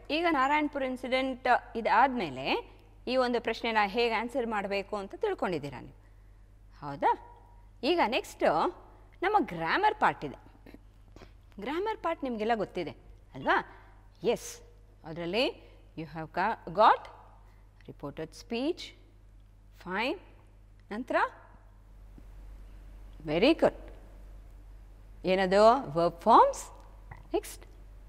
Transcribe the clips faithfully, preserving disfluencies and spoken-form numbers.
ಈಗ ನಾರಾಯಣಪುರ ಇನ್ಸಿಡೆಂಟ್ ಇದಾದಮೇಲೆ ಈ ಒಂದು ಪ್ರಶ್ನೆನ ಹೇಗೆ ಆನ್ಸರ್ ಮಾಡಬೇಕು ಅಂತ ತಿಳ್ಕೊಂಡಿದ್ದೀರಾ ನೀವು, ಹೌದಾ? ಈಗ ನೆಕ್ಸ್ಟು ನಮ್ಮ ಗ್ರಾಮರ್ ಪಾರ್ಟ್ ಇದೆ. ಗ್ರಾಮರ್ ಪಾರ್ಟ್ ನಿಮಗೆಲ್ಲ ಗೊತ್ತಿದೆ ಅಲ್ವಾ? ಎಸ್, ಅದರಲ್ಲಿ you have got reported speech, fine. ನಂತರ ವೆರಿ ಗುಡ್, ಏನದು verb forms. Next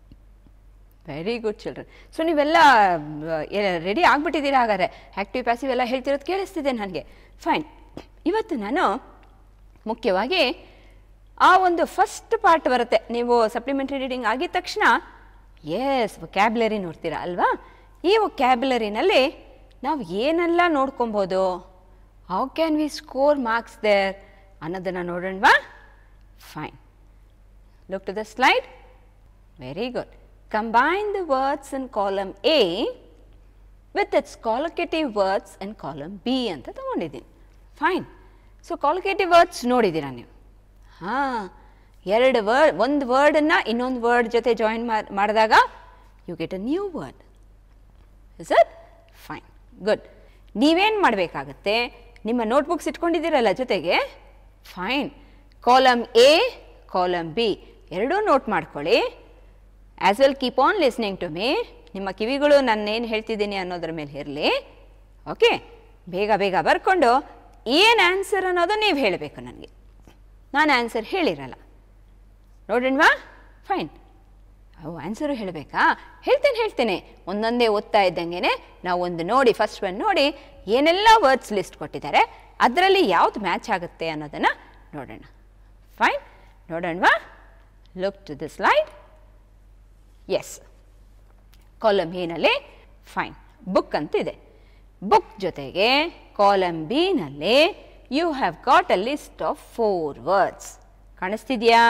very good children. So ನೀವೆಲ್ಲ ರೆಡಿ ಆಗಿಬಿಟ್ಟಿದ್ದೀರಾ ಹಾಗಾದರೆ. ಆ್ಯಕ್ಟಿವ್ ಪ್ಯಾಸಿವ್ ಎಲ್ಲ ಹೇಳ್ತಿರೋದು ಕೇಳಿಸ್ತಿದೆ ನನಗೆ. ಫೈನ್. ಇವತ್ತು ನಾನು ಮುಖ್ಯವಾಗಿ ಆ ಒಂದು ಫಸ್ಟ್ ಪಾರ್ಟ್ ಬರುತ್ತೆ. ನೀವು ಸಪ್ಲಿಮೆಂಟ್ರಿ ರೀಡಿಂಗ್ ಆಗಿದ ತಕ್ಷಣ ಎಸ್ ವೊಕ್ಯಾಬ್ಯುಲರಿ ನೋಡ್ತೀರಾ ಅಲ್ವಾ? ಈ ವೊಕ್ಯಾಬ್ಯುಲರಿನಲ್ಲಿ ನಾವು ಏನೆಲ್ಲ ನೋಡ್ಕೊಬೋದು, how can we score marks there ಅನ್ನೋದನ್ನು ನೋಡೋಣವಾ? Fine. Look to the slide. Very good. Combine the words in column A with its collocative words in column B ಅಂತ ತಗೊಂಡಿದ್ದೀನಿ. ಫೈನ್. ಸೊ ಕಾಲೋಕೇಟಿವ್ ವರ್ಡ್ಸ್ ನೋಡಿದ್ದೀರಾ ನೀವು? ಹಾಂ, ಎರಡು ವರ್ಡ್, ಒಂದು ವರ್ಡನ್ನು ಇನ್ನೊಂದು ವರ್ಡ್ ಜೊತೆ ಜಾಯಿನ್ ಮಾಡಿದಾಗ you get a new word. Is it? Fine, good. ನೀವೇನು ಮಾಡಬೇಕಾಗತ್ತೆ, ನಿಮ್ಮ ನೋಟ್ಬುಕ್ಸ್ ಇಟ್ಕೊಂಡಿದ್ದೀರಲ್ಲ ಜೊತೆಗೆ, fine, column A column B ಎರಡೂ ನೋಟ್ ಮಾಡ್ಕೊಳ್ಳಿ. As well keep on listening to me. ನಿಮ್ಮ ಕಿವಿಗಳು ನಾನೇನು ಹೇಳ್ತಿದ್ದೀನಿ ಅನ್ನೋದ್ರ ಮೇಲೆ ಇರಲಿ. ಓಕೆ, ಬೇಗ ಬೇಗ ಬರ್ಕೊಂಡು ಏನು ಆನ್ಸರ್ ಅನ್ನೋದು ನೀವು ಹೇಳಬೇಕು ನನಗೆ. ನಾನು ಆನ್ಸರ್ ಹೇಳಿರಲ್ಲ, ನೋಡೋಣವಾ? ಫೈನ್. ಅವು ಆನ್ಸರು ಹೇಳಬೇಕಾ? ಹೇಳ್ತೇನೆ ಹೇಳ್ತೇನೆ ಒಂದೊಂದೇ ಓದ್ತಾ ಇದ್ದಂಗೆ ನಾವು ಒಂದು ನೋಡಿ, ಫಸ್ಟ್ ಒನ್ ನೋಡಿ ಏನೆಲ್ಲ ವರ್ಡ್ಸ್ ಲಿಸ್ಟ್ ಕೊಟ್ಟಿದ್ದಾರೆ, ಅದರಲ್ಲಿ ಯಾವ್ದು ಮ್ಯಾಚ್ ಆಗುತ್ತೆ ಅನ್ನೋದನ್ನು ನೋಡೋಣ. ಫೈನ್, ನೋಡೋಣವಾ? Look to the slide. Yes, column ಎನಲ್ಲಿ ಫೈನ್ ಬುಕ್ ಅಂತ ಇದೆ. ಬುಕ್ ಜೊತೆಗೆ ಕಾಲಮ್ ಬಿನಲ್ಲಿ you have got a list of four words. ಕಾಣಿಸ್ತಿದೆಯಾ?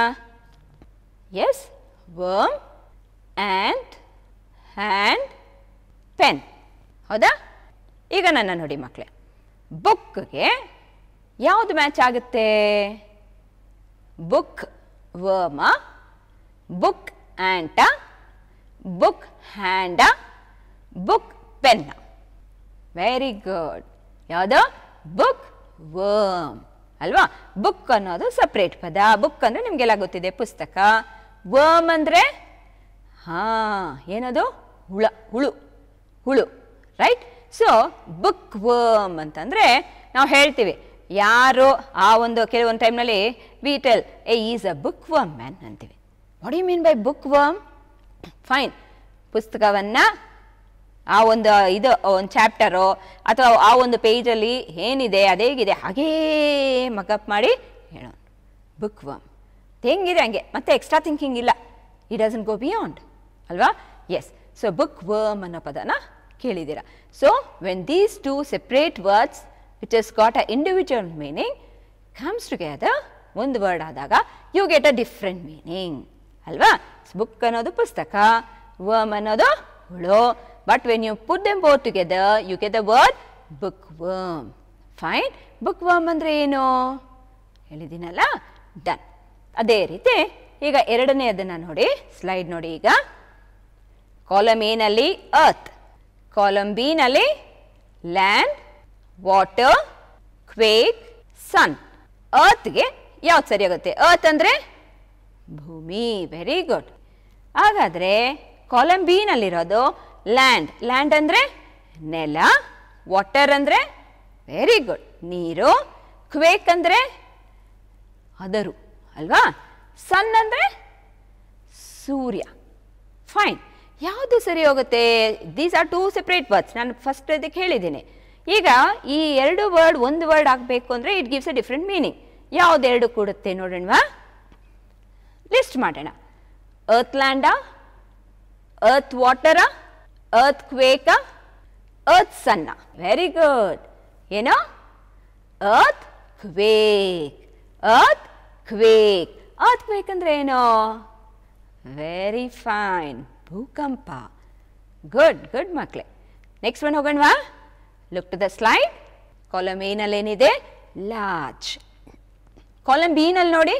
Yes, worm, ant, hand, pen. ಹೌದಾ? ಈಗ ನನ್ನ ನೋಡಿ ಮಕ್ಕಳೇ, ಬುಕ್ಗೆ ಯಾವುದು ಮ್ಯಾಚ್ ಆಗುತ್ತೆ? ಬುಕ್ ವರ್ಮ, ಬುಕ್ ಆ್ಯಂಟ, ಬುಕ್ ಹ್ಯಾಂಡ, ಬುಕ್ ಪೆನ್ನ. Very good. ಯಾವುದು? ಬುಕ್ ವರ್ಮ್ ಅಲ್ವಾ? ಬುಕ್ ಅನ್ನೋದು ಸಪ್ರೇಟ್ ಪದ. ಬುಕ್ ಅಂದರೆ ನಿಮಗೆಲ್ಲ ಗೊತ್ತಿದೆ, ಪುಸ್ತಕ. ವರ್ಮ್ ಅಂದರೆ ಹಾಂ ಏನದು? ಹುಳ, ಹುಳು, ಹುಳು, ರೈಟ್? ಸೊ ಬುಕ್ ವರ್ಮ್ ಅಂತಂದರೆ ನಾವು ಹೇಳ್ತೀವಿ, ಯಾರು ಆ ಒಂದು ಕೆಲವೊಂದು ಟೈಮ್ನಲ್ಲಿ we tell A is a bookworm man ಅಂತೀವಿ. What you mean by book worm? Fine, ಪುಸ್ತಕವನ್ನು ಆ ಒಂದು ಇದು ಒಂದು ಚಾಪ್ಟರು ಅಥವಾ ಆ ಒಂದು ಪೇಜಲ್ಲಿ ಏನಿದೆ ಅದೇಗಿದೆ ಹಾಗೇ ಮಕಪ್ ಮಾಡಿ ಹೇಳೋಣ ಬುಕ್ ವರ್ಮ್. ಹೆಂಗಿದೆ ಹಂಗೆ, ಮತ್ತೆ ಎಕ್ಸ್ಟ್ರಾ ಥಿಂಕಿಂಗ್ ಇಲ್ಲ. ಇಟ್ ಡಸಂಟ್ ಗೋ ಬಿಯಾಂಡ್ ಅಲ್ವಾ? ಎಸ್. ಸೊ ಬುಕ್ ವರ್ಮ್ ಅನ್ನೋ ಪದನ ಕೇಳಿದ್ದೀರಾ. So when these two separate words which has got a individual meaning comes together, ಒಂದು ವರ್ಡ್ ಆದಾಗ you get a different meaning ಅಲ್ವಾ? ಬುಕ್ ಅನ್ನೋದು ಪುಸ್ತಕ, ವರ್ಮ್ ಅನ್ನೋದು ಹುಳು. But when you put them both together you get the word book worm. Fine. Book worm ಅಂದರೆ ಏನು ಹೇಳಿದ್ದೀನಲ್ಲ? Done. ಅದೇ ರೀತಿ ಈಗ ಎರಡನೇ ಅದನ್ನು ನೋಡಿ, ಸ್ಲೈಡ್ ನೋಡಿ. ಈಗ ಕಾಲಮ್ ಎನಲ್ಲಿ ಅರ್ತ್, ಕಾಲಮ್ ಬಿ ನಲ್ಲಿ ಲ್ಯಾಂಡ್, ವಾಟರ್, ಕ್ವೇಕ್, ಸನ್. ಅರ್ತ್ಗೆ ಯಾವ್ದು ಸರಿ ಆಗುತ್ತೆ? ಅರ್ತ್ ಅಂದರೆ ಭೂಮಿ. Very good. ಹಾಗಾದರೆ ಕಾಲಮ್ ಬಿ ನಲ್ಲಿರೋದು ಲ್ಯಾಂಡ್. ಲ್ಯಾಂಡ್ ಅಂದರೆ ನೆಲ. ವಾಟರ್ ಅಂದರೆ ವೆರಿ ಗುಡ್ ನೀರು. ಕ್ವೇಕ್ ಅಂದರೆ ಅದರು ಅಲ್ವಾ? ಸನ್ ಅಂದರೆ ಸೂರ್ಯ. ಫೈನ್. ಯಾವುದು ಸರಿ ಹೋಗುತ್ತೆ? These are two separate words. ನಾನು ಫಸ್ಟ್ ಅದಕ್ಕೆ ಹೇಳಿದ್ದೀನಿ. ಈಗ ಈ ಎರಡು ವರ್ಡ್ ಒಂದು ವರ್ಡ್ ಆಗಬೇಕು ಅಂದರೆ it gives a different meaning. ಯಾವುದೆರಡು ಕೊಡುತ್ತೆ ನೋಡೋಣವಾ? ಲಿಸ್ಟ್ ಮಾಡೋಣ. Earth land, earth water, earth quake, earth sun. Very good. ಏನೋ? Earth quake. Earth quake. Earth quake ಅಂದರೆ ಏನೋ? ವೆರಿ ಫೈನ್, ಭೂಕಂಪ. ಗುಡ್ ಗುಡ್ ಮಕ್ಕಳೇ. ನೆಕ್ಸ್ಟ್ ಒನ್ ಹೋಗೋಣವಾ? Look to the slide. Column ಎನಲ್ಲಿ ಏನಿದೆ? ಲಾರ್ಜ್. ಕಾಲಮ್ ಬಿ ನಲ್ಲಿ ನೋಡಿ,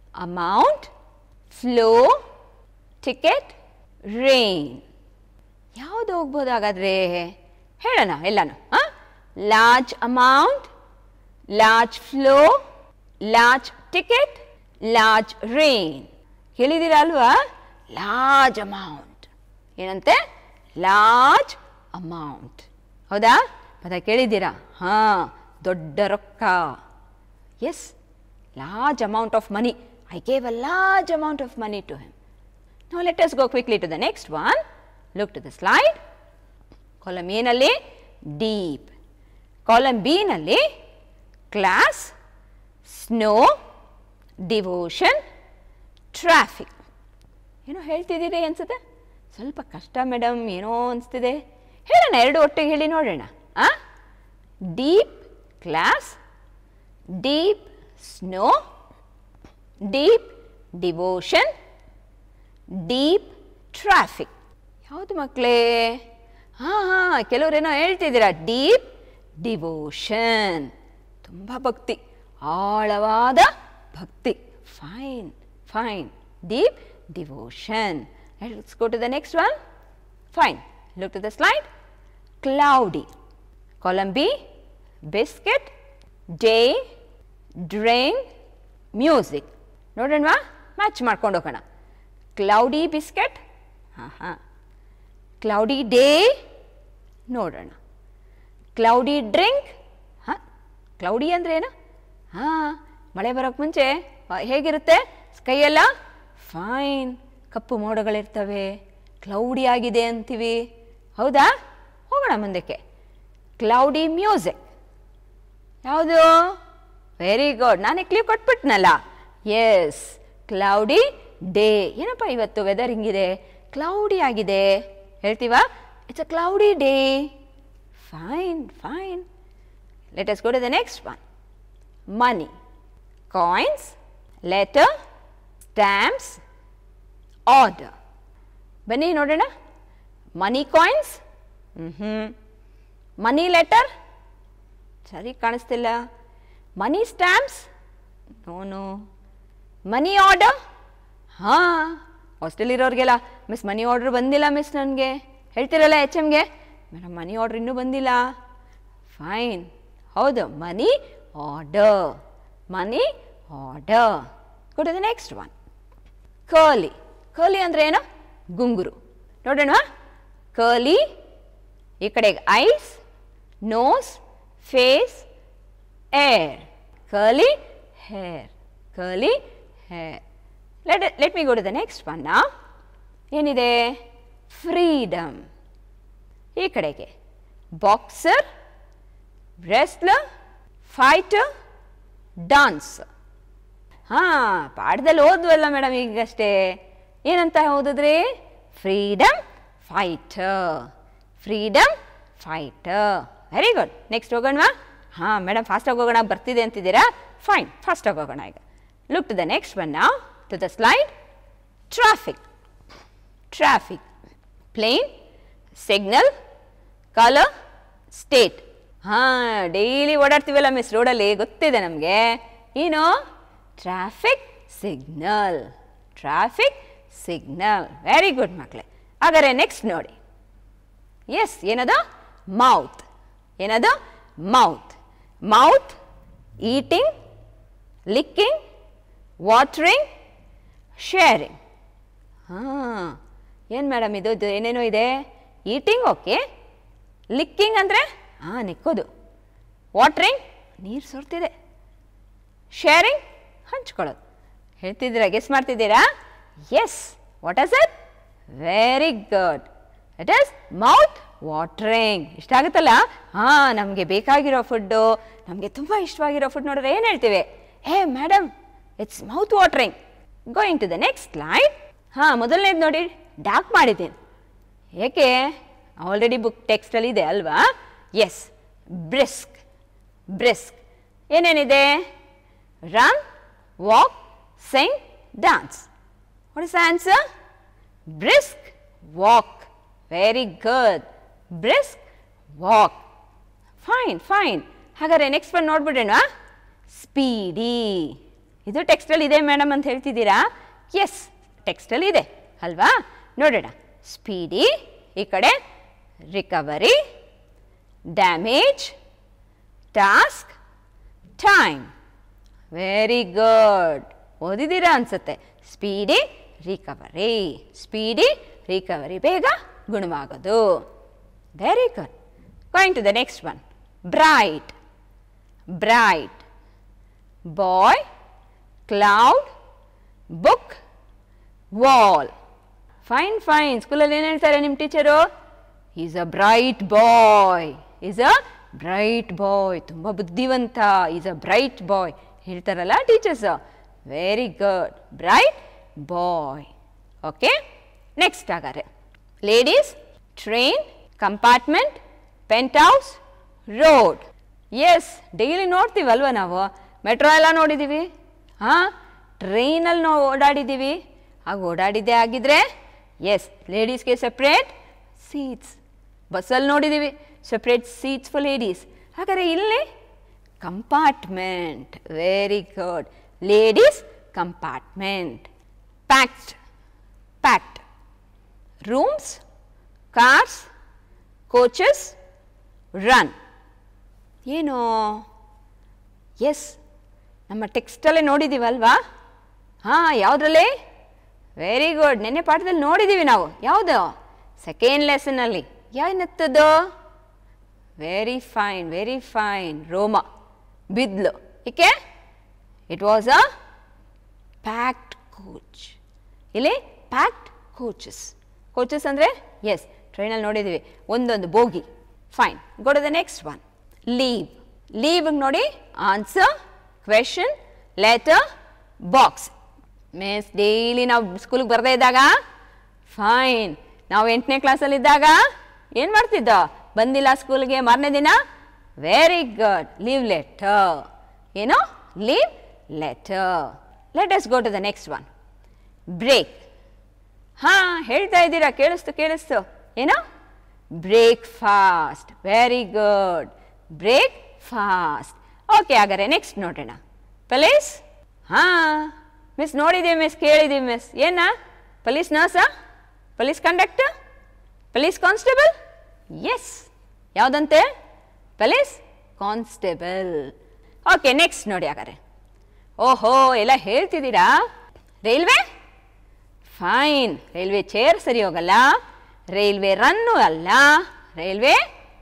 ಅಮೌಂಟ್, ಫ್ಲೋ, ಟಿಕೆಟ್, rain. ಯಾವುದು ಹೋಗ್ಬೋದು ಹಾಗಾದರೆ? ಹೇಳೋಣ ಎಲ್ಲನೂ. ಹಾಂ, large amount, large flow, large ticket, large rain. ಕೇಳಿದ್ದೀರಾ ಅಲ್ವಾ? ಲಾರ್ಜ್ ಅಮೌಂಟ್ ಏನಂತೆ? Large amount. ಹೌದಾ? ಪದ ಕೇಳಿದ್ದೀರಾ? ಹಾಂ, ದೊಡ್ಡ ರೊಕ್ಕ. Yes, large amount of money. I gave a large amount of money to him. Now let us go quickly to the next one. Look to the slide. Column A nalli deep. Column B nalli class, snow, devotion, traffic. ಏನೋ ಹೇಳ್ತಿದ್ದೀರಿ ಅನ್ಸುತ್ತೆ? ಸ್ವಲ್ಪ ಕಷ್ಟ madam, ಏನೋ ಅನಿಸ್ತಿದೆ. ಹೇಳೋಣ, ಎರಡು ಒಟ್ಟಿಗೆ ಹೇಳಿ ನೋಡೋಣ. ಆ deep class, deep snow, deep devotion, deep traffic. ಯಾವುದು ಮಕ್ಕಳೇ? ಹಾಂ ಹಾಂ, ಕೆಲವರೇನೋ ಹೇಳ್ತಿದ್ದೀರಾ. ಡೀಪ್ ಡಿವೋಷನ್, ತುಂಬ ಭಕ್ತಿ, ಆಳವಾದ ಭಕ್ತಿ. Fine fine, deep devotion. Let's go to the next one. Fine, look to the slide. Cloudy. Column B biscuit, day, drink, music. ನೋಡೋಣವಾ? ಮ್ಯಾಚ್ ಮಾಡ್ಕೊಂಡು ಹೋಗೋಣ. ಕ್ಲೌಡಿ ಬಿಸ್ಕೆಟ್, ಹಾಂ ಹಾಂ. ಕ್ಲೌಡಿ ಡೇ, ನೋಡೋಣ. ಕ್ಲೌಡಿ ಡ್ರಿಂಕ್, ಹಾಂ. ಕ್ಲೌಡಿ ಅಂದರೆ ಏನು? ಹಾಂ, ಮಳೆ ಬರೋಕ್ಕೆ ಮುಂಚೆ ಹೇಗಿರುತ್ತೆ ಸ್ಕೈ ಎಲ್ಲ? ಫೈನ್, ಕಪ್ಪು ಮೋಡಗಳಿರ್ತವೆ, ಕ್ಲೌಡಿ ಆಗಿದೆ ಅಂತೀವಿ. ಹೌದಾ? ಹೋಗೋಣ ಮುಂದಕ್ಕೆ. ಕ್ಲೌಡಿ ಮ್ಯೂಸಿಕ್ ಯಾವುದು? ವೆರಿ ಗುಡ್, ನಾನೇ ಕ್ಲೂ ಕೊಟ್ಬಿಟ್ನಲ್ಲ. Yes, cloudy day. ಏನಪ್ಪ ಇವತ್ತು ವೆದರ್ ಹಿಂಗಿದೆ, ಕ್ಲೌಡಿ ಆಗಿದೆ ಹೇಳ್ತೀವಾ? It's a cloudy day. Fine fine. Let us go to the next one. Money, coins, letter, stamps, order. ಬನ್ನಿ ನೋಡೋಣ. ಮನಿ ಕಾಯಿನ್ಸ್, ಹ್ಞೂ. ಮನಿ ಲೆಟರ್, ಸರಿ ಕಾಣಿಸ್ತಿಲ್ಲ. Money stamps, no no. Money order, ಹಾಂ. ಹಾಸ್ಟೆಲಿರೋರಿಗೆಲ್ಲ ಮಿಸ್ ಮನಿ ಆರ್ಡ್ರ್ ಬಂದಿಲ್ಲ miss ನನಗೆ ಹೇಳ್ತಿರಲ್ಲ ಎಚ್ ಎಮ್ಗೆ. ಮೇಡಮ್ ಮನಿ ಆರ್ಡ್ರ್ ಇನ್ನೂ ಬಂದಿಲ್ಲ. ಫೈನ್, ಹೌದು, money order, money order. Go to the next one. Curly. Curly ಅಂದರೆ ಏನು? ಗುಂಗುರು. ನೋಡೋಣ. ಕರ್ಲಿ, ಈ ಕಡೆಗೆ eyes, nose, face, hair. Curly hair, curly hair. Let let me go to the next one ನಾ. ಏನಿದೆ? ಫ್ರೀಡಮ್. ಈ ಕಡೆಗೆ ಬಾಕ್ಸರ್, ರೆಸ್ಲರ್, ಫೈಟರ್, ಡಾನ್ಸ್. ಹಾಂ, ಪಾಠದಲ್ಲಿ ಓದ್ವಲ್ಲ ಮೇಡಮ್ ಈಗಷ್ಟೇ. ಏನಂತ ಓದಿದ್ರಿ? Freedom fighter, freedom fighter. Very good. Next ಹೋಗೋಣವಾ? ಹಾಂ ಮೇಡಮ್ ಫಾಸ್ಟಾಗಿ ಹೋಗೋಣ, ಬರ್ತಿದೆ ಅಂತಿದ್ದೀರಾ? ಫೈನ್, ಫಾಸ್ಟಾಗಿ ಹೋಗೋಣ ಈಗ. Look to the next one now. To the slide. Traffic. Traffic, plane, signal, colour, state. ಹಾಂ, ಡೈಲಿ ಓಡಾಡ್ತೀವಲ್ಲ ಮಿಸ್ ರೋಡಲ್ಲಿ, ಗೊತ್ತಿದೆ ನಮಗೆ. ಏನು? Traffic signal, traffic signal. Very good ಮಕ್ಕಳೇ. ಹಾಗಾದರೆ ನೆಕ್ಸ್ಟ್ ನೋಡಿ. ಎಸ್, ಏನದು? ಮೌತ್. ಏನದು? Mouth. Mouth, eating, licking, watering, sharing. ಹಾಂ, ಏನು ಮೇಡಮ್ ಇದು ಇದು ಏನೇನೋ ಇದೆ. ಈಟಿಂಗ್ ಓಕೆ, ಲಿಕ್ಕಿಂಗ್ ಅಂದರೆ ಹಾಂ ನಿಕ್ಕೋದು, ವಾಟ್ರಿಂಗ್ ನೀರು ಸುರ್ತಿದೆ, ಶೇರಿಂಗ್ ಹಂಚ್ಕೊಳ್ಳೋದು. ಹೇಳ್ತಿದ್ದೀರಾ? ಗೆಸ್ ಮಾಡ್ತಿದ್ದೀರಾ? Yes. What is it? Very good. It is mouth watering. ಇಷ್ಟ ಆಗುತ್ತಲ್ಲ? ಹಾಂ, ನಮಗೆ ಬೇಕಾಗಿರೋ ಫುಡ್ಡು, ನಮಗೆ ತುಂಬ ಇಷ್ಟವಾಗಿರೋ ಫುಡ್ ನೋಡಿದ್ರೆ ಏನು ಹೇಳ್ತೀವಿ? Hey madam, it's mouth watering. Going to the next slide. ಹಾಂ, ಮೊದಲನೇದು ನೋಡಿ, ಡಾರ್ಕ್ ಮಾಡಿದ್ದೀನಿ. ಏಕೆ? ಆಲ್ರೆಡಿ ಬುಕ್ ಟೆಕ್ಸ್ಟಲ್ಲಿ ಇದೆ ಅಲ್ವಾ? ಎಸ್. ಬ್ರಿಸ್ಕ್. ಬ್ರಿಸ್ಕ್ ಏನೇನಿದೆ? Run, walk, sing, dance. What is the answer? Brisk walk. Very good. Brisk walk. Fine fine. ಹಾಗಾದರೆ ನೆಕ್ಸ್ಟ್ ಒನ್ ನೋಡ್ಬಿಡೋಣ. ಸ್ಪೀಡಿ. ಇದು ಟೆಕ್ಸ್ಟಲ್ಲಿ ಇದೆ ಮೇಡಮ್ ಅಂತ ಹೇಳ್ತಿದ್ದೀರಾ? ಎಸ್, ಟೆಕ್ಸ್ಟಲ್ಲಿ ಇದೆ ಅಲ್ವಾ? ನೋಡೋಣ. ಸ್ಪೀಡಿ ಈ ಕಡೆ recovery, damage, task, time. Very good. ಓದಿದ್ದೀರಾ ಅನ್ಸುತ್ತೆ. ಸ್ಪೀಡಿ ರಿಕವರಿ, ಸ್ಪೀಡಿ ರಿಕವರಿ, ಬೇಗ ಗುಣವಾಗೋದು. Very good. Going to the next one. Bright, bright, boy, cloud, book, wall. Fine fine. ಸ್ಕೂಲಲ್ಲಿ ಏನು ಹೇಳ್ತಾರೆ ನಿಮ್ಮ teacher? Is a bright boy, is a bright boy, ತುಂಬ ಬುದ್ಧಿವಂತ, ಈಸ್ ಅ ಬ್ರೈಟ್ ಬಾಯ್ ಹೇಳ್ತಾರಲ್ಲ teachers. Very good. Bright boy. Okay, next ಹಾಗಾದ್ರೆ ladies, train, compartment, pent house, road. Yes, daily ನೋಡ್ತೀವಲ್ವ ನಾವು. Metro ಎಲ್ಲ ನೋಡಿದ್ದೀವಿ, ಹಾಂ, ಟ್ರೈನಲ್ಲಿ ನಾವು ಓಡಾಡಿದ್ದೀವಿ. ಆಗ ಓಡಾಡಿದ್ದೇ ಆಗಿದ್ರೆ ಎಸ್, ಲೇಡೀಸ್ಗೆ ಸಪ್ರೇಟ್ ಸೀಟ್ಸ್. ಬಸ್ಸಲ್ಲಿ ನೋಡಿದ್ದೀವಿ, ಸಪ್ರೇಟ್ ಸೀಟ್ಸ್ ಫಾರ್ ಲೇಡೀಸ್. ಹಾಗಾದರೆ ಇಲ್ಲಿ compartment. Very good. Ladies compartment. Packed, packed. Rooms, cars, coaches, run. ಏನು? ಎಸ್, ನಮ್ಮ ಟೆಕ್ಸ್ಟಲ್ಲೇ ನೋಡಿದ್ದೀವಲ್ವಾ? ಹಾಂ, ಯಾವುದ್ರಲ್ಲಿ? Very good. ನೆನ್ನೆ ಪಾಠದಲ್ಲಿ ನೋಡಿದ್ದೀವಿ ನಾವು. ಯಾವುದು? ಸೆಕೆಂಡ್ ಲೆಸನಲ್ಲಿ. ಏನತ್ತದು? Very fine, very fine. Roma ಬಿದ್ಲು. ಏಕೆ? It was a packed coach. ಇಲ್ಲಿ ಪ್ಯಾಕ್ಡ್ ಕೋಚಸ್. ಕೋಚಸ್ ಅಂದರೆ ಎಸ್, ಟ್ರೈನಲ್ಲಿ ನೋಡಿದ್ದೀವಿ, ಒಂದೊಂದು ಬೋಗಿ. Fine. Go to the next one. Leave. Leave ನೋಡಿ, answer, question, letter, box. Miss, daily ನಾವು ಸ್ಕೂಲಿಗೆ ಬರದೇ ಇದ್ದಾಗ, ಫೈನ್, ನಾವು ಎಂಟನೇ ಕ್ಲಾಸಲ್ಲಿದ್ದಾಗ ಏನು ಮಾಡ್ತಿದ್ದ? ಬಂದಿಲ್ಲ ಸ್ಕೂಲ್ಗೆ ಮಾರನೇ ದಿನ, ವೆರಿ ಗುಡ್, ಲೀವ್ ಲೆಟರ್. ಏನು? Leave letter. Let us go to the next one. Break. ಹಾಂ, ಹೇಳ್ತಾ ಇದ್ದೀರಾ, ಕೇಳಿಸ್ತು ಕೇಳಿಸ್ತು. ಏನು? Breakfast. Very good. Break fast. Okay, ಹಾಗಾದ್ರೆ ನೆಕ್ಸ್ಟ್ ನೋಡೋಣ. ಪೊಲೀಸ್. ಹಾಂ ಮಿಸ್, ನೋಡಿದ್ದೀವಿ ಮಿಸ್, ಕೇಳಿದ್ದೀವಿ ಮಿಸ್. ಏನ? ಪೊಲೀಸ್ ನರ್ಸಾ? Police conductor? Police constable? Yes, ಯಾವುದಂತೆ? Police constable. ಓಕೆ, ನೆಕ್ಸ್ಟ್ ನೋಡಿ ಹಾಗಾದ್ರೆ. ಓಹೋ, ಎಲ್ಲ ಹೇಳ್ತಿದ್ದೀರಾ. ರೈಲ್ವೆ? ಫೈನ್. ರೈಲ್ವೆ ಚೇರ್ ಸರಿ ಹೋಗಲ್ಲ, ರೈಲ್ವೆ ರನ್ನು ಅಲ್ಲ, ರೈಲ್ವೆ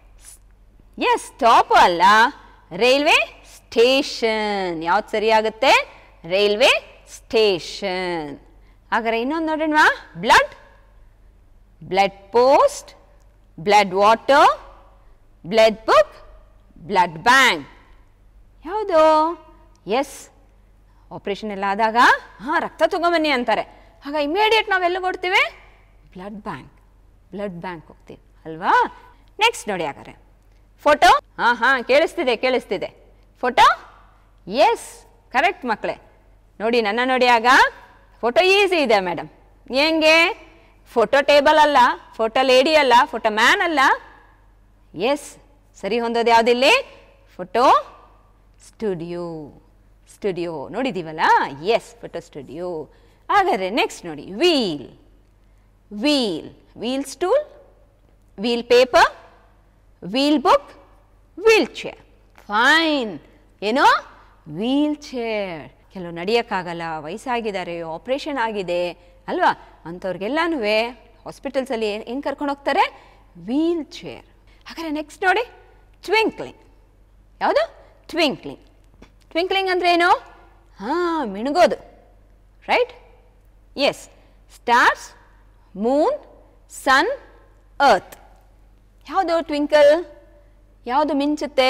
ಎಸ್ ಸ್ಟಾಪು ಅಲ್ಲ, ರೈಲ್ವೆ ಸ್ಟೇಷನ್. ಯಾವ್ದು ಸರಿಯಾಗುತ್ತೆ? Railway station. ಹಾಗಾದ್ರೆ ಇನ್ನೊಂದು ನೋಡೋಣವಾ. Blood, blood post, blood water, blood book, blood bank. ಯಾವುದು? ಎಸ್, ಆಪರೇಷನ್ ಎಲ್ಲ ಆದಾಗ ಹಾಂ ರಕ್ತ ತಗೊಂಬನ್ನಿ ಅಂತಾರೆ. ಆಗ ಇಮಿಡಿಯೇಟ್ ನಾವೆಲ್ಲ ಕೊಡ್ತೀವಿ? Blood bank. ಬ್ಲಡ್ ಬ್ಯಾಂಕ್ ಹೋಗ್ತೀವಿ ಅಲ್ವಾ? ನೆಕ್ಸ್ಟ್ ನೋಡಿ ಹಾಗಾದ್ರೆ. ಫೋಟೋ. ಹಾಂ ಹಾಂ ಕೇಳಿಸ್ತಿದೆ ಕೇಳಿಸ್ತಿದೆ. ಫೋಟೋ? ಎಸ್, ಕರೆಕ್ಟ್ ಮಕ್ಕಳೇ. ನೋಡಿ, ನನ್ನ ನೋಡಿ. ಆಗ ಫೋಟೋ ಈಸಿ ಇದೆ ಮೇಡಮ್. ಹೆಂಗೆ? ಫೋಟೋ ಟೇಬಲ್ ಅಲ್ಲ, ಫೋಟೋ ಲೇಡಿ ಅಲ್ಲ, ಫೋಟೋ ಮ್ಯಾನ್ ಅಲ್ಲ. ಎಸ್, ಸರಿ ಹೊಂದೋದು ಯಾವುದಿಲ್ಲಿ? Photo studio. ಸ್ಟುಡಿಯೋ ನೋಡಿದ್ದೀವಲ್ಲ? Yes, photo studio. ಹಾಗಾದರೆ ನೆಕ್ಸ್ಟ್ ನೋಡಿ. Wheel. Wheel. Wheel stool, wheel paper, wheel book, wheel chair. Fine. ಏನೋ? Wheel chair. ಕೆಲವು ನಡೆಯೋಕ್ಕಾಗಲ್ಲ, ವಯಸ್ಸಾಗಿದ್ದಾರೆ, ಆಪ್ರೇಷನ್ ಆಗಿದೆ ಅಲ್ವಾ, ಅಂಥವ್ರಿಗೆಲ್ಲನೂ ಹಾಸ್ಪಿಟಲ್ಸಲ್ಲಿ ಹೆಂಗೆ ಕರ್ಕೊಂಡು ಹೋಗ್ತಾರೆ? Wheel chair. ಹಾಗಾದರೆ ನೆಕ್ಸ್ಟ್ ನೋಡಿ. ಟ್ವಿಂಕ್ಲಿಂಗ್. ಯಾವುದು? ಟ್ವಿಂಕ್ಲಿಂಗ್. ಟ್ವಿಂಕ್ಲಿಂಗ್ ಅಂದರೆ ಏನು? ಹಾಂ, ಮಿಣುಗೋದು. Right? Yes. Stars, moon, sun, earth. ಯಾವುದು ಟ್ವಿಂಕಲ್? ಯಾವುದು ಮಿಂಚುತ್ತೆ?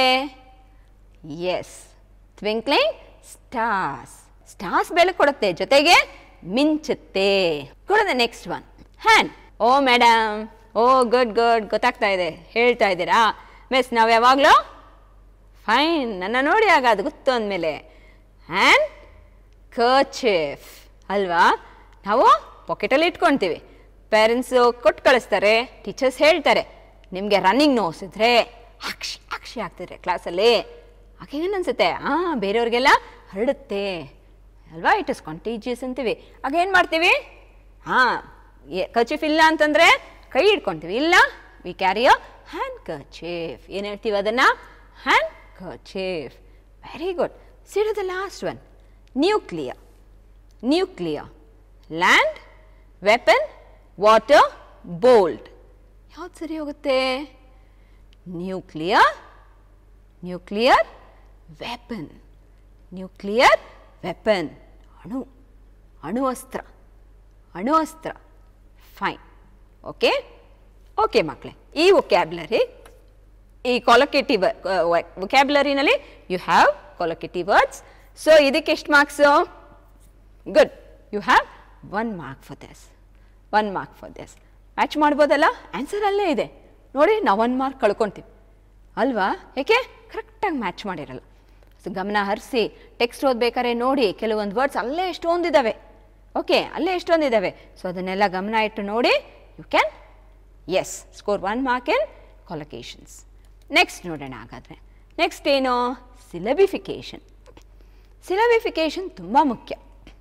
Yes, twinkling stars. ಸ್ಟಾರ್ಸ್ ಬೆಳಕು ಕೊಡುತ್ತೆ, ಜೊತೆಗೆ ಮಿಂಚುತ್ತೆ. ಕೊಡೋದು next one. Hand. Oh madam, oh good good, ಗೊತ್ತಾಗ್ತಾ ಇದೆ, ಹೇಳ್ತಾ ಇದ್ದೀರಾ ಮಿಸ್. ನಾವು ಯಾವಾಗಲೂ ಫೈನ್, ನನ್ನ ನೋಡಿ ಆಗ ಅದು ಗೊತ್ತು ಅಂದಮೇಲೆ. ಹ್ಯಾಂಡ್ ಕರ್ಚಿಫ್ ಅಲ್ವಾ? ನಾವು ಪಾಕೆಟಲ್ಲಿ ಇಟ್ಕೊಳ್ತೀವಿ. ಪೇರೆಂಟ್ಸು ಕೊಟ್ಟು ಕಳಿಸ್ತಾರೆ, ಟೀಚರ್ಸ್ ಹೇಳ್ತಾರೆ ನಿಮಗೆ ರನ್ನಿಂಗ್ ನೋಸ್ ಇದ್ರೆ ಅಕ್ಷಿ ಅಕ್ಷಿ ಆಗ್ತಿದ್ರೆ ಕ್ಲಾಸಲ್ಲಿ. ಆಕೆ ಏನು ಅನಿಸುತ್ತೆ? ಹಾಂ, ಬೇರೆಯವ್ರಿಗೆಲ್ಲ ಹರಡುತ್ತೆ ಅಲ್ವಾ? ಇಟ್ ಇಸ್ ಕಾಂಟೇಜಿಯಸ್ ಅಂತೀವಿ. ಆಗ ಏನು ಮಾಡ್ತೀವಿ? ಹಾಂ, ಕರ್ಚಿಫ್ ಇಲ್ಲ ಅಂತಂದರೆ ಕೈ ಹಿಡ್ಕೊತೀವಿ, ಇಲ್ಲ we carry a handkerchief. ಏನು ಹೇಳ್ತೀವಿ ಅದನ್ನು? Handkerchief. Very good. See to the last one, nuclear. Nuclear, land, weapon, water, bold. ಯಾವ್ದು ಸರಿ ಹೋಗುತ್ತೆ? Nuclear, nuclear, weapon. Nuclear weapon, ಅಣು, ಅಣುವಸ್ತ್ರ, ಅಣುವಸ್ತ್ರ. ಫೈನ್. ಓಕೆ ಓಕೆ ಮಕ್ಕಳೇ, ಈ ವೊಕ್ಯಾಬ್ಯುಲರಿ, ಈ ಕೊಲೊಕೇಟಿವ್ ವೊಕ್ಯಾಬ್ಯುಲರಿನಲ್ಲಿ you have collocative words. So ಇದಕ್ಕೆ ಎಷ್ಟು marks? Good, you have one mark for this. One mark for this. Match ಮಾಡ್ಬೋದಲ್ಲ? ಆನ್ಸರ್ ಅಲ್ಲೇ ಇದೆ ನೋಡಿ. ನಾವು ಒನ್ ಮಾರ್ಕ್ ಕಳ್ಕೊತೀವಿ ಅಲ್ವಾ? ಏಕೆ? ಕರೆಕ್ಟಾಗಿ ಮ್ಯಾಚ್ ಮಾಡಿರಲ್ಲ. ಸೊ ಗಮನ ಹರಿಸಿ ಟೆಕ್ಸ್ಟ್ ಓದಬೇಕಾದ್ರೆ ನೋಡಿ, ಕೆಲವೊಂದು ವರ್ಡ್ಸ್ ಅಲ್ಲೇ ಎಷ್ಟೊಂದಿದ್ದಾವೆ. ಓಕೆ, ಅಲ್ಲೇ ಎಷ್ಟೊಂದಿದ್ದಾವೆ. ಸೊ ಅದನ್ನೆಲ್ಲ ಗಮನ ಇಟ್ಟು ನೋಡಿ, you can as score one mark in collocations. Next ನೋಡೋಣ ಹಾಗಾದರೆ. ನೆಕ್ಸ್ಟ್ ಏನು? ಸಿಲಬಿಫಿಕೇಷನ್. ಸಿಲಬಿಫಿಕೇಷನ್ ತುಂಬ ಮುಖ್ಯ.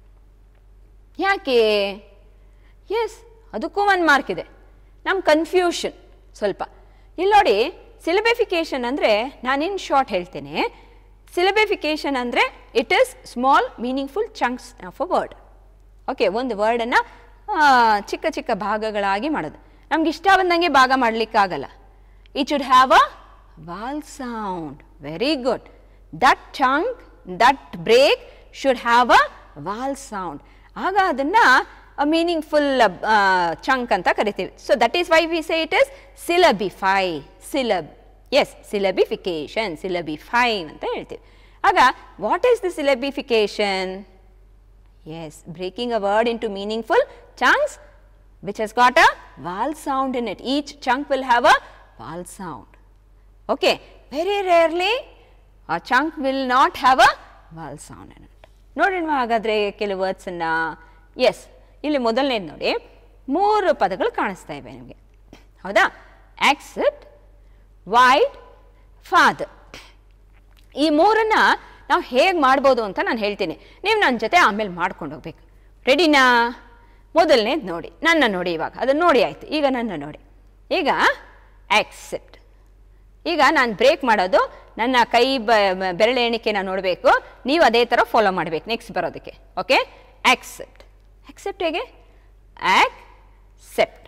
ಯಾಕೆ? ಎಸ್, ಅದಕ್ಕೂ ಒಂದು ಮಾರ್ಕ್ ಇದೆ. ನಮ್ಮ ಕನ್ಫ್ಯೂಷನ್ ಸ್ವಲ್ಪ ಇಲ್ಲಿ ನೋಡಿ. ಸಿಲಬಿಫಿಕೇಷನ್ ಅಂದರೆ ನಾನು ಇನ್ ಶಾರ್ಟ್ ಹೇಳ್ತೇನೆ. ಸಿಲಬಿಫಿಕೇಷನ್ ಅಂದರೆ it is small meaningful chunks of a word. Okay, ಒಂದು ವರ್ಡನ್ನು ಚಿಕ್ಕ ಚಿಕ್ಕ ಭಾಗಗಳಾಗಿ ಮಾಡೋದು. ನಮ್ಗೆ ಇಷ್ಟ ಬಂದಂಗೆ ಭಾಗ ಮಾಡಲಿಕ್ಕಾಗಲ್ಲ. It should have a vowel sound. Very good. That chunk, that break should have a vowel sound. ಆಗ ಅದನ್ನು ಮೀನಿಂಗ್ಫುಲ್ ಚಂಕ್ ಅಂತ ಕರಿತೀವಿ. So that is why we say it is syllabify. Syllable yes syllabification, syllabify ಅಂತ ಹೇಳ್ತೀವಿ. ಆಗ what is the syllabification? Yes, breaking a word into meaningful chunks which has got a vowel sound in it. Each chunk will have a vowel sound. Okay, very rarely a chunk will not have a vowel sound in it. ನೋಡೋಣ ಹಾಗಾದರೆ ಕೆಲವು ವರ್ಡ್ಸನ್ನು. S, ಇಲ್ಲಿ ಮೊದಲನೇದು ನೋಡಿ, ಮೂರು ಪದಗಳು ಕಾಣಿಸ್ತಾ ಇವೆ ನಿಮಗೆ, ಹೌದಾ? Accept, wide, father. ಈ ಮೂರನ್ನು ನಾವು ಹೇಗೆ ಮಾಡ್ಬೋದು ಅಂತ ನಾನು ಹೇಳ್ತೀನಿ. ನೀವು ನನ್ನ ಜೊತೆ ಆಮೇಲೆ ಮಾಡ್ಕೊಂಡು ಹೋಗ್ಬೇಕು. ರೆಡಿನಾ? ಮೊದಲನೇದು ನೋಡಿ, ನನ್ನ ನೋಡಿ. ಇವಾಗ ಅದನ್ನು ನೋಡಿ ಆಯಿತು. ಈಗ ನನ್ನ ನೋಡಿ. ಈಗ ಆಕ್ಸೆಪ್ಟ್. ಈಗ ನಾನು ಬ್ರೇಕ್ ಮಾಡೋದು, ನನ್ನ ಕೈ ಬ ಬೆರಳು ಎಣಿಕೆನ ನೋಡಬೇಕು. ನೀವು ಅದೇ ಥರ ಫಾಲೋ ಮಾಡಬೇಕು ನೆಕ್ಸ್ಟ್ ಬರೋದಕ್ಕೆ. Okay, accept. ಆಕ್ಸೆಪ್ಟ್ ಹೇಗೆ? Accept,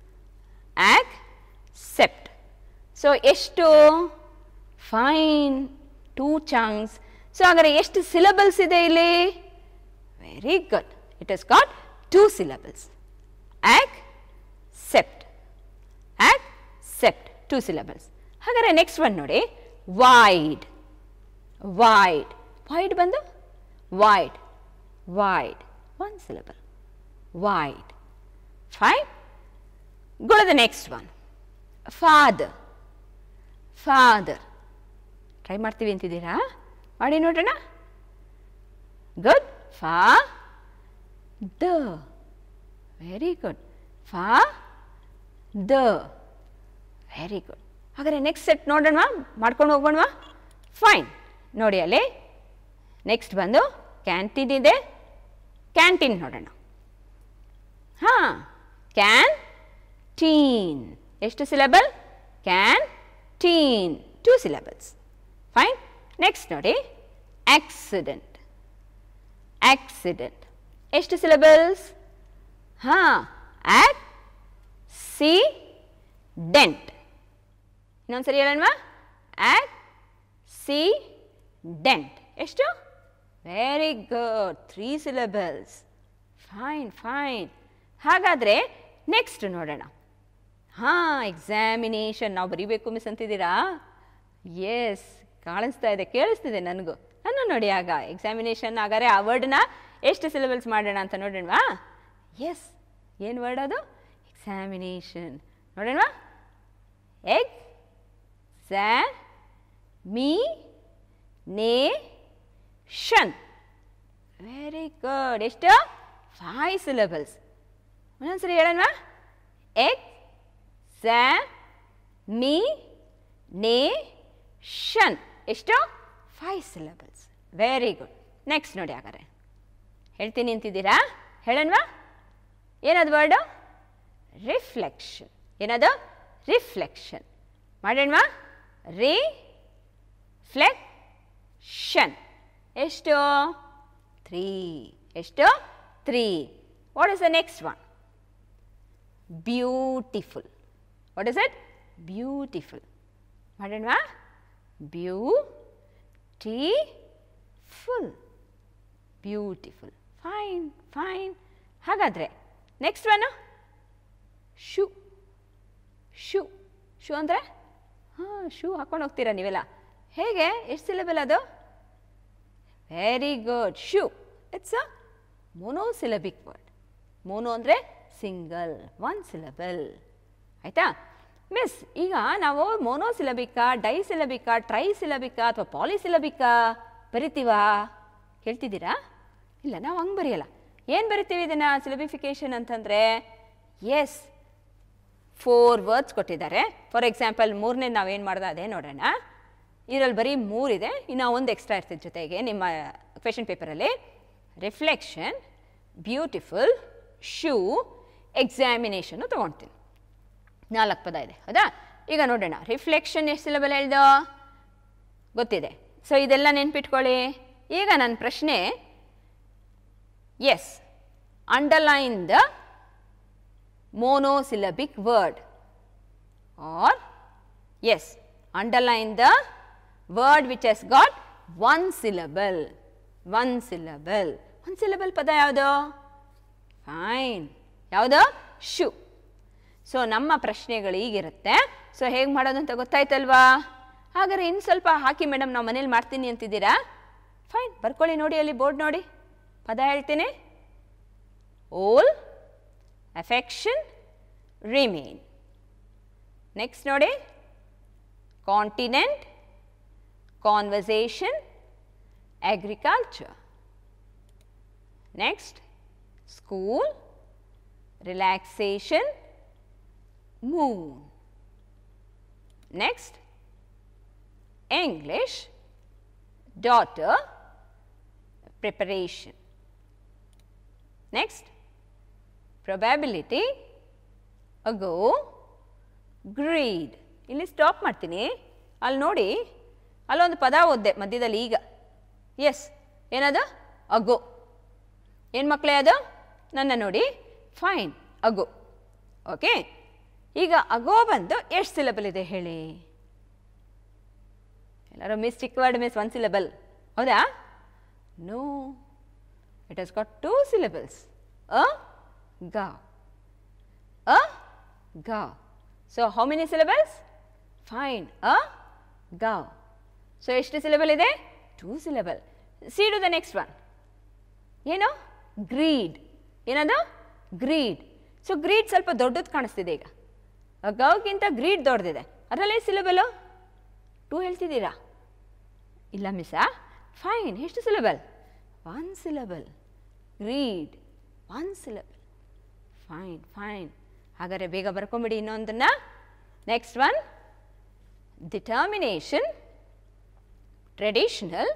accept. So ಎಷ್ಟು? Fine, two chunks. ಸೊ ಹಾಗಾದರೆ ಎಷ್ಟು ಸಿಲಬಲ್ಸ್ ಇದೆ ಇಲ್ಲಿ? Very good. It is got two syllables. Accept, accept, two syllables. ಹಾಗಾದರೆ ನೆಕ್ಸ್ಟ್ ಒನ್ ನೋಡಿ, wide, wide, wide ಬಂದು wide, wide, one syllable, wide. Fine. Go to the next one, father, father. Try ಮಾಡ್ತೀವಿ ಅಂತಿದ್ದೀರಾ? ಮಾಡಿ ನೋಡೋಣ. Good. Father. Very good. Father. Very good. ಹಾಗಾದರೆ next set ನೋಡೋಣ, ಮಾಡ್ಕೊಂಡು ಹೋಗೋಣವಾ? ಫೈನ್. ನೋಡಿ ಅಲ್ಲಿ ನೆಕ್ಸ್ಟ್ ಬಂದು ಕ್ಯಾಂಟೀನ್ ಇದೆ. ಕ್ಯಾಂಟೀನ್ ನೋಡೋಣ. ಹಾಂ, ಕ್ಯಾನ್ ಟೀನ್. ಎಷ್ಟು syllable? Canteen, two syllables. Fine. Next ನೋಡಿ, ಆಕ್ಸಿಡೆಂಟ್. ಆಕ್ಸಿಡೆಂಟ್ ಎಷ್ಟು ಸಿಲೆಬಲ್ಸ್? ಹಾಂ, ಆಕ್ ಸಿ ಡೆಂಟ್. ಇನ್ನೊಂದು ಸರಿ ಹೇಳೋಣವಾ? Accident. ಎಷ್ಟು? Very good, three syllables. Fine fine. ಹಾಗಾದರೆ ನೆಕ್ಸ್ಟ್ ನೋಡೋಣ. ಹಾಂ, ಎಕ್ಸಾಮಿನೇಷನ್. ನಾವು ಬರೀಬೇಕು ಮಿಸ್ ಅಂತಿದ್ದೀರಾ? ಎಸ್, ಕಾಣಿಸ್ತಾ ಇದೆ, ಕೇಳಿಸ್ತಿದೆ ನನಗೂ. ನಾನು ನೋಡಿ, ಆಗ ಎಕ್ಸಾಮಿನೇಷನ್ ಆಗಾರೆ ಆ ವರ್ಡ್ನ ಎಷ್ಟು ಸಿಲೆಬಲ್ಸ್ ಮಾಡೋಣ ಅಂತ ನೋಡೋಣವಾ? ಎಸ್, ಏನು ವರ್ಡ್ ಅದು? ಎಕ್ಸಾಮಿನೇಷನ್. ನೋಡೋಣವಾ? Examination. Very good. ಎಷ್ಟು? Five syllables. ಒಂದೊಂದ್ಸರಿ ಹೇಳೋಣವಾ? Examination. ಎಷ್ಟು? Five syllables. Very good. Next ನೋಡಿ, ಹಾಗಾದರೆ ಹೇಳ್ತೀನಿ ಅಂತಿದ್ದೀರಾ? ಹೇಳೋಣವಾ? ಏನದು ವರ್ಡು? ರಿಫ್ಲೆಕ್ಷನ್. ಏನದು ರಿಫ್ಲೆಕ್ಷನ್. ಮಾಡೋಣವಾ? ರಿಫ್ಲೆಕ್ಷನ್ ಎಷ್ಟು? ತ್ರೀ. ಎಷ್ಟು? Three. What is the next one? Beautiful. What is it? Beautiful. ಮಾಡೋಣವಾ? ಬ್ಯೂಟಿಫುಲ್. ಬ್ಯೂಟಿಫುಲ್. Fine fine. ಹಾಗಾದರೆ next one shoe. Shoe. Shoe ಅಂದರೆ ಹಾಂ, ಶೂ ಹಾಕ್ಕೊಂಡು ಹೋಗ್ತೀರಾ ನೀವೆಲ್ಲ. ಹೇಗೆ? ಎಷ್ಟು ಸಿಲೆಬಲ್ ಅದು? Very good. Shoe it's a monosyllabic word. Mono ಅಂದರೆ ಸಿಂಗಲ್, ಒನ್ ಸಿಲಬಲ್. ಆಯಿತಾ ಮಿಸ್? ಈಗ ನಾವು ಮೊನೋಸಿಲಬಿಕಾ, ಡೈಸಿಲಬಿಕಾ, ಟ್ರೈಸಿಲಬಿಕಾ ಅಥವಾ ಪಾಲಿಸಿಲಬಿಕಾ ಬರಿತೀವಾ ಕೇಳ್ತಿದ್ದೀರಾ? ಇಲ್ಲ, ನಾವು ಹಂಗೆ ಬರೆಯಲ್ಲ. ಏನು ಬರಿತೀವಿ ಇದನ್ನು ಸಿಲಬಿಫಿಕೇಷನ್ ಅಂತಂದರೆ? ಎಸ್, ಫೋರ್ ವರ್ಡ್ಸ್ ಕೊಟ್ಟಿದ್ದಾರೆ. ಫಾರ್ ಎಕ್ಸಾಂಪಲ್ ಮೂರನೇ ನಾವೇನು ಮಾಡ್ದೆ ಅದೇ ನೋಡೋಣ. ಇದರಲ್ಲಿ ಬರೀ ಮೂರಿದೆ, ಇನ್ನು ಒಂದು ಎಕ್ಸ್ಟ್ರಾ ಇರ್ತಿದೆ ಜೊತೆಗೆ ನಿಮ್ಮ ಕ್ವೆಶನ್ ಪೇಪರಲ್ಲಿ. ರಿಫ್ಲೆಕ್ಷನ್, ಬ್ಯೂಟಿಫುಲ್, ಶೂ, ಎಕ್ಸಾಮಿನೇಷನ್ನು ತೊಗೊಳ್ತೀನಿ. ನಾಲ್ಕು ಪದ ಇದೆ, ಹೌದಾ? ಈಗ ನೋಡೋಣ. ರಿಫ್ಲೆಕ್ಷನ್ ಎಷ್ಟು ಸಿಲಬಲ್ ಹೇಳ್ದೋ ಗೊತ್ತಿದೆ. ಸೊ ಇದೆಲ್ಲ ನೆನ್ಪಿಟ್ಕೊಳ್ಳಿ. ಈಗ ನನ್ನ ಪ್ರಶ್ನೆ, yes, underline the monosyllabic word, or yes, underline the word which has got one syllable. One syllable. One syllable ಪದ ಯಾವುದು? ಫೈನ್. ಯಾವುದು? ಶೂ. ಸೊ ನಮ್ಮ ಪ್ರಶ್ನೆಗಳು ಈಗಿರುತ್ತೆ. ಸೊ ಹೇಗೆ ಮಾಡೋದು ಅಂತ ಗೊತ್ತಾಯ್ತಲ್ವಾ? ಹಾಗಾದ್ರೆ ಇನ್ನು ಸ್ವಲ್ಪ ಹಾಕಿ ಮೇಡಮ್, ನಾವು ಮನೇಲಿ ಮಾಡ್ತೀನಿ ಅಂತಿದ್ದೀರಾ? ಫೈನ್, ಬರ್ಕೊಳ್ಳಿ. ನೋಡಿ ಅಲ್ಲಿ ಬೋರ್ಡ್ ನೋಡಿ, ಪದ ಹೇಳ್ತೀನಿ. ಓಲ್, affection, remain. Next ನೋಡಿ, continent, conversation, agriculture. Next, school, relaxation, moon. Next, English, daughter, preparation. Next, probability, ago, greed. ಇಲ್ಲಿ ಸ್ಟಾಪ್ ಮಾಡ್ತೀನಿ. ಅಲ್ಲಿ ನೋಡಿ, ಅಲ್ಲೊಂದು ಪದ ಓದ್ದೆ ಮಧ್ಯದಲ್ಲಿ ಈಗ. ಎಸ್, ಏನದು? ಅಗೋ. ಏನು ಮಕ್ಕಳೇ ಅದು? ನನ್ನ ನೋಡಿ. ಫೈನ್, ಅಗೋ. ಓಕೆ, ಈಗ ಅಗೋ ಬಂದು ಎಷ್ಟು ಸಿಲಬಲ್ ಇದೆ ಹೇಳಿ? ಎಲ್ಲರೂ ಮಿಸ್ ಚಿಕ್ಕ ವರ್ಡ್ ಮಿಸ್ ಒನ್ ಸಿಲಬಲ್, ಹೌದಾ? No, it has got two syllables. A ga. A ga. So how many syllables? Fine. A ga. So ಎಷ್ಟು syllable ಇದೆ? Two syllable. See to the next one. ಏನು? Greed. ಏನದು? Greed. So greed ಸ್ವಲ್ಪ ದೊಡ್ಡದು ಕಾಣಿಸ್ತಿದೆ ಈಗ. ಗೌಗಿಂತ greed ದೊಡ್ಡದಿದೆ. ಅದರಲ್ಲೇ ಸಿಲೆಬಲು ಟೂ ಹೇಳ್ತಿದ್ದೀರಾ? ಇಲ್ಲ ಮಿಸ್ಸಾ? ಫೈನ್. ಎಷ್ಟು syllable? One syllable. Greed one syllable. Fine fine. ಹಾಗಾದರೆ ಬೇಗ ಬರ್ಕೊಂಬಿಡಿ ಇನ್ನೊಂದನ್ನ. ನೆಕ್ಸ್ಟ್ ಒನ್, ಡಿಟರ್ಮಿನೇಷನ್, ಟ್ರೆಡಿಷನಲ್,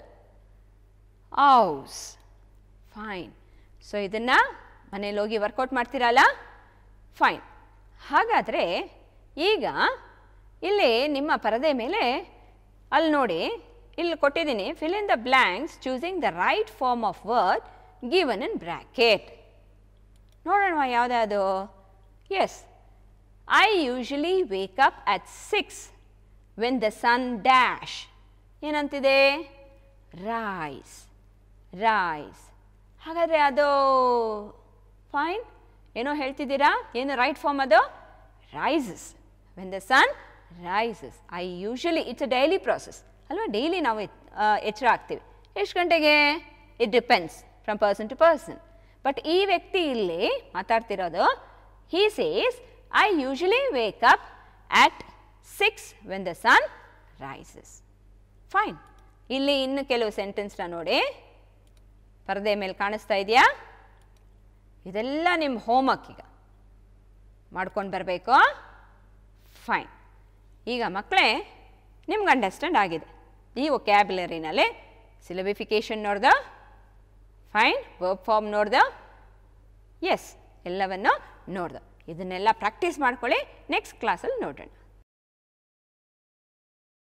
ಔಸ್. ಫೈನ್. ಸೊ ಇದನ್ನು ಮನೇಲಿ ಹೋಗಿ ವರ್ಕೌಟ್ ಮಾಡ್ತೀರಲ್ಲ? ಫೈನ್. ಹಾಗಾದರೆ ಈಗ ಇಲ್ಲಿ ನಿಮ್ಮ ಪರದೆ ಮೇಲೆ ಅಲ್ಲಿ ನೋಡಿ, ಇಲ್ಲಿ ಕೊಟ್ಟಿದ್ದೀನಿ, fill in the blanks choosing the right form of word given in bracket. ನೋಡೋಣ ಯಾವುದ್ಯಾವುದು? Yes, I usually wake up at six when the sun dash. ಏನಂತಿದೆ? ರೈಸ್. ರೈಸ್. ಹಾಗಾದರೆ ಅದು ಫೈನ್. ಏನೋ ಹೇಳ್ತಿದ್ದೀರಾ? ಏನು ರೈಟ್ ಫಾರ್ಮ್ ಅದು? Rises. When the sun rises. I usually, it's a daily process ಅಲ್ವಾ? ಡೈಲಿ ನಾವು ಎಚ್ಚರ ಆಗ್ತೀವಿ. ಎಷ್ಟು ಗಂಟೆಗೆ? It depends from person to person. But ಈ ವ್ಯಕ್ತಿ ಇಲ್ಲಿ ಮಾತಾಡ್ತಿರೋದು, he says I usually wake up at six when the sun rises. Fine. ಇಲ್ಲಿ ಇನ್ನು ಕೆಲವು ಸೆಂಟೆನ್ಸ್ನ ನೋಡಿ, ಪರದೆ ಮೇಲೆ ಕಾಣಿಸ್ತಾ ಇದೆಯಾ? ಇದೆಲ್ಲ ನಿಮ್ಮ ಹೋಮ್ವರ್ಕ್ ಈಗ ಮಾಡ್ಕೊಂಡು ಬರಬೇಕು. ಫೈನ್. ಈಗ ಮಕ್ಕಳೇ, ನಿಮ್ಗೆ ಅಂಡರ್ಸ್ಟ್ಯಾಂಡ್ ಆಗಿದೆ ಈ ವೊಕ್ಯಾಬ್ಯುಲರಿನಲ್ಲಿ. ಸಿಲಬಿಫಿಕೇಷನ್ ನೋಡ್ದ? ಫೈನ್. ವರ್ಬ್ ಫಾರ್ಮ್ ನೋಡ್ದ? ಎಸ್, ಎಲ್ಲವನ್ನು ನೋಡ್ದ. ಇದನ್ನೆಲ್ಲ ಪ್ರಾಕ್ಟೀಸ್ ಮಾಡ್ಕೊಳ್ಳಿ. ನೆಕ್ಸ್ಟ್ ಕ್ಲಾಸಲ್ಲಿ ನೋಡೋಣ.